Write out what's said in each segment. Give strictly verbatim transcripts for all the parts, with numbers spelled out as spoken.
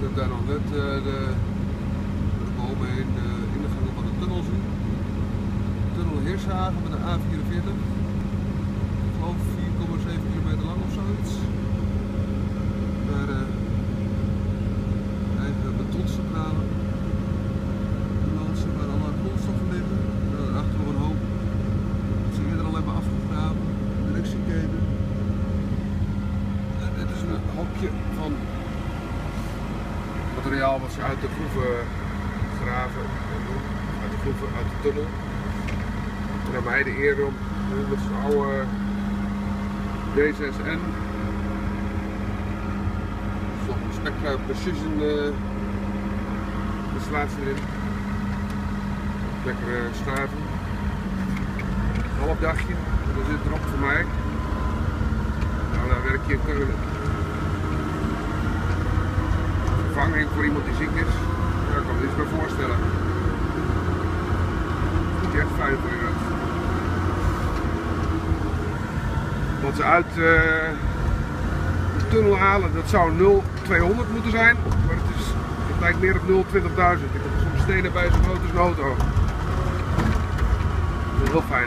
kunnen daar nog net uh, de, de bomen heen de ingang van de tunnel zien. Tunnel Heershagen met de A vierenveertig. Ik geloof vier komma zeven kilometer lang of zoiets. Daar uh, eigen betoncentrale. De loodsen waar alle grondstoffen liggen. Uh, daarachter nog een hoop. Dat ze eerder al hebben afgegraven. Directieketen. En dit is een hokje van materiaal wat ze uit de groeven graven en doen, uit de groeven, uit de tunnel. En dan mij de eer om met zo'n oude D zes N, zo'n Spectra Precision uh, installatie erin. Lekker uh, schuiven. Half dagje, en dan zit erop voor mij. Nou, dan werk je in Keulen. Vervanging voor iemand die ziek is. Ja, ik kan me iets bij voorstellen. Dat is niet echt fijn voor je. Wat ze uit uh, de tunnel halen, dat zou nul tweehonderd moeten zijn. Maar het, is, het lijkt meer op nul twintigduizend. Ik heb soms stenen bij zo'n groot als een auto. Dat is heel fijn.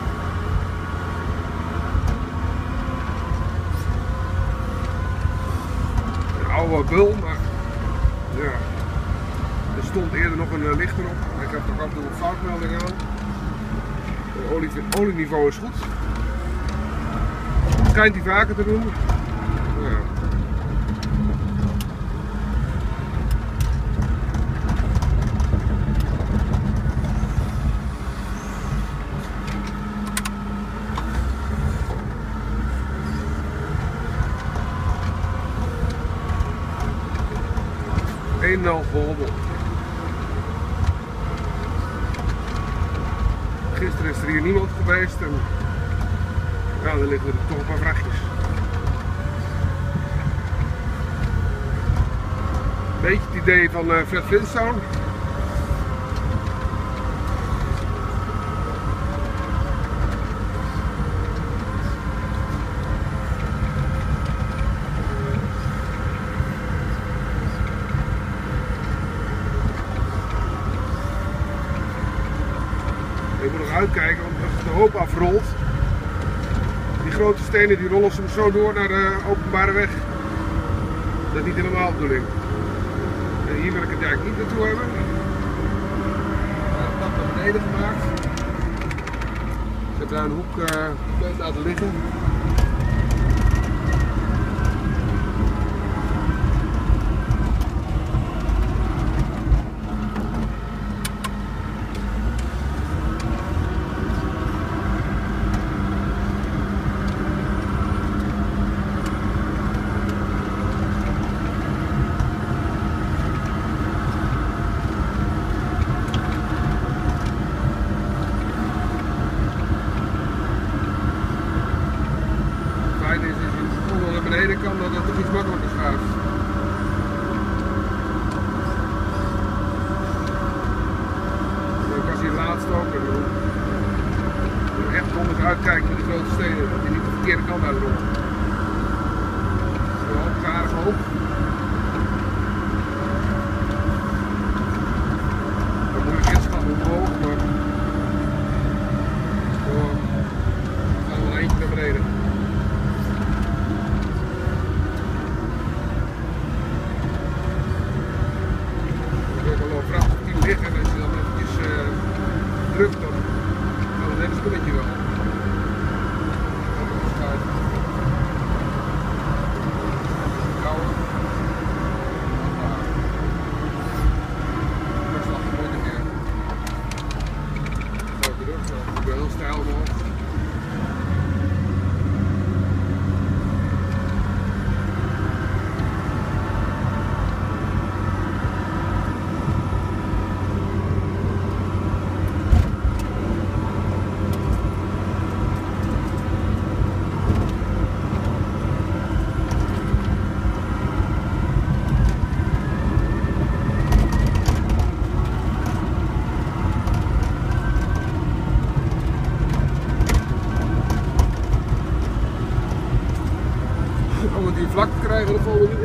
Een oude bul, maar ja, er stond eerder nog een uh, lichter op. Ik heb toch af en toe een foutmelding aan. Het olie, olieniveau is goed. Schijnt hij vaker te doen. Ja. een nul gehobbeld. Gisteren is er hier niemand geweest en ja, dan liggen er toch een paar vrachtjes. Beetje het idee van uh, Fred Flintstone. Je moet nog uitkijken, want als de hoop afrolt, die grote stenen die rollen soms zo door naar de openbare weg. Dat is niet helemaal de bedoeling. En hier wil ik het eigenlijk niet naartoe hebben. Ik heb dat naar beneden gemaakt. Ik heb daar een hoek uh, laten liggen. Beneden kan dat het toch iets makkelijker schuift. Ik was hier laatst ook en dan moet echt handig uitkijken met de grote stenen, dat je niet de verkeerde kant uitrolt. Zo hoog, aardig hoog. Dat moet ik inschatten hoe hoog, maar gewoon gaan we wel eentje naar beneden. En als je dan eventjes uh, drukt, dan kan het hele spulletje wel. Dat is nog nooit een keer. Zo terug, ik ben heel stijl omhoog. Om het hier vlak te krijgen, dan vallen we